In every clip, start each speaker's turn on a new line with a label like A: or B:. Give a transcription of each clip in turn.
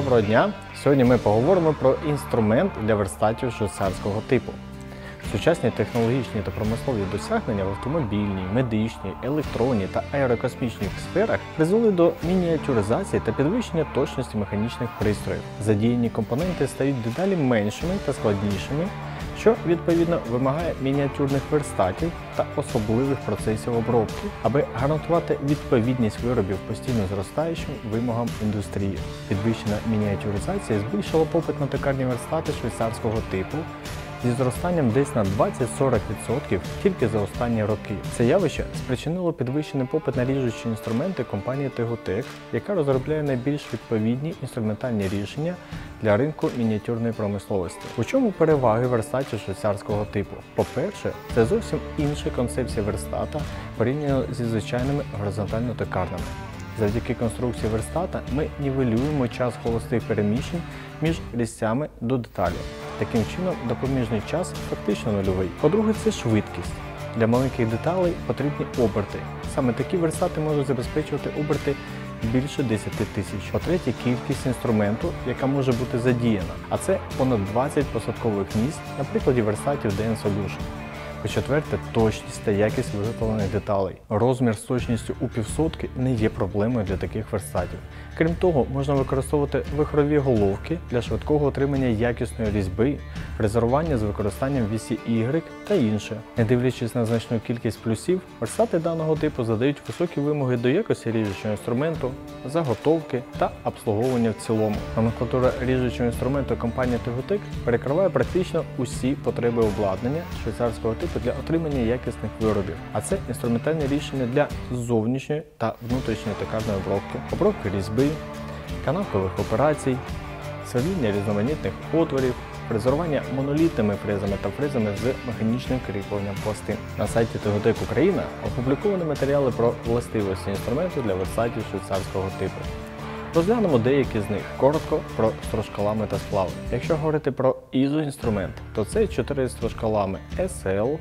A: Доброго дня! Сьогодні ми поговоримо про інструмент для верстатів швейцарського типу. Сучасні технологічні та промислові досягнення в автомобільній, медичній, електронній та аерокосмічних сферах призвели до мініатюризації та підвищення точності механічних пристроїв. Задіяні компоненти стають дедалі меншими та складнішими, що відповідно вимагає мініатюрних верстатів та особливих процесів обробки, аби гарантувати відповідність виробів постійно зростаючим вимогам індустрії. Підвищена мініатюризація збільшила попит на токарні верстати швейцарського типу зі зростанням десь на 20-40% тільки за останні роки. Це явище спричинило підвищений попит на ріжучі інструменти компанії Tegotec, яка розробляє найбільш відповідні інструментальні рішення для ринку мініатюрної промисловості. У чому переваги верстатів швейцарського типу? По-перше, це зовсім інша концепція верстата порівняно зі звичайними горизонтально-токарними. Завдяки конструкції верстата ми нівелюємо час холостих переміщень між різцями до деталі. Таким чином, допоміжний час фактично нульовий. По-друге, це швидкість. Для маленьких деталей потрібні оберти. Саме такі верстати можуть забезпечувати оберти більше 10 тисяч. По-третє, кількість інструменту, яка може бути задіяна, а це понад 20 посадкових місць на прикладі верстатів DN Solution. По-четверте, точність та якість виготовлених деталей. Розмір з точністю у півсотки не є проблемою для таких верстатів. Крім того, можна використовувати вихрові головки для швидкого отримання якісної різьби, фрезерування з використанням вісі Y та інше. Не дивлячись на значну кількість плюсів, верстати даного типу задають високі вимоги до якості ріжучого інструменту, заготовки та обслуговування в цілому. Номенклатура ріжучого інструменту компанії Tegotec перекриває практично усі потреби обладнання швейцарського типу для отримання якісних виробів, а це інструментальні рішення для зовнішньої та внутрішньої токарної обробки різьби, канавкових операцій, сверління різноманітних отворів, фрезерування монолітними фрезами та фрезами з механічним кріпленням пластин. На сайті Tegotec Україна опубліковані матеріали про властивості інструменту для верстатів швейцарського типу. Розглянемо деякі з них. Коротко про стружколами та сплави. Якщо говорити про ізоінструмент, то це 4 стружколами SL,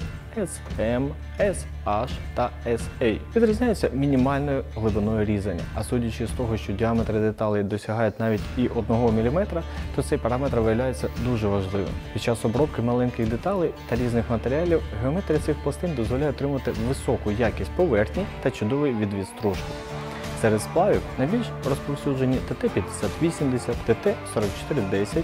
A: SM, SH та SA. Відрізняються мінімальною глибиною різання, а судячи з того, що діаметри деталей досягають навіть і 1 мм, то цей параметр виявляється дуже важливим. Під час обробки маленьких деталей та різних матеріалів геометрія цих пластин дозволяє отримати високу якість поверхні та чудовий відвід стружки. Серед сплавів найбільш розповсюджені ТТ-5080, ТТ-4410,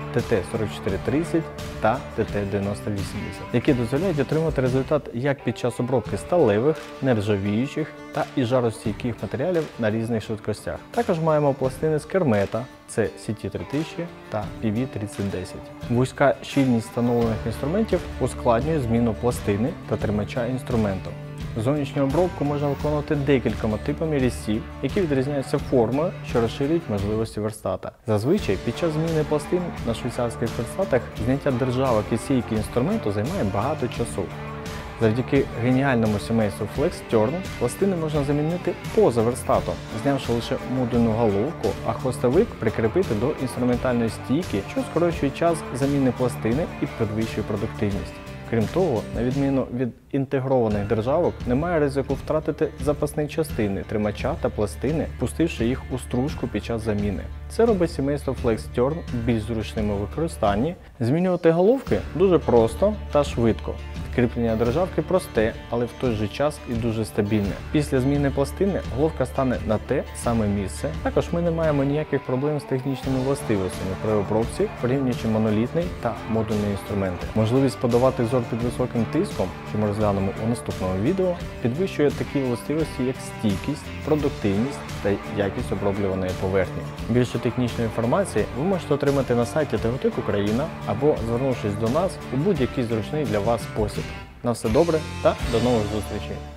A: ТТ-4430 та ТТ-9080, які дозволяють отримати результат як під час обробки сталевих, нержавіючих та і жаростійких матеріалів на різних швидкостях. Також маємо пластини з кермета, це CT3000 та PV3010. Вузька щільність встановлених інструментів ускладнює зміну пластини та тримача інструменту. Зовнішню обробку можна виконувати декількома типами різців, які відрізняються формою, що розширюють можливості верстата. Зазвичай під час зміни пластин на швейцарських верстатах зняття державок і сійки інструменту займає багато часу. Завдяки геніальному сімейству FlexTurn пластини можна замінити поза верстатом, знявши лише модульну головку, а хвостовик прикріпити до інструментальної стійки, що скорочує час заміни пластини і підвищує продуктивність. Крім того, на відміну від інтегрованих державок, немає ризику втратити запасні частини тримача та пластини, пустивши їх у стружку під час заміни. Це робить сімейство FlexTurn більш зручним у використанні. Змінювати головки дуже просто та швидко. Кріплення державки просте, але в той же час і дуже стабільне. Після зміни пластини головка стане на те саме місце. Також ми не маємо ніяких проблем з технічними властивостями при обробці, порівнюючи монолітний та модульний інструменти. Можливість подавати взор під високим тиском, що ми розглянемо у наступному відео, підвищує такі властивості, як стійкість, продуктивність та якість оброблюваної поверхні. Більше технічної інформації ви можете отримати на сайті Tegotec Україна або звернувшись до нас у будь-який зручний для вас спосіб. На все добре та до нових зустрічей!